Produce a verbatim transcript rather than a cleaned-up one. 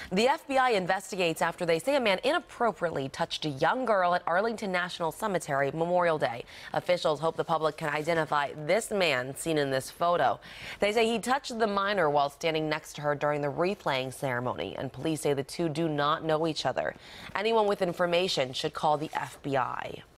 The F B I investigates after they say a man inappropriately touched a young girl at Arlington National Cemetery Memorial Day. Officials hope the public can identify this man seen in this photo. They say he touched the minor while standing next to her during the wreath laying ceremony, and police say the two do not know each other. Anyone with information should call the F B I.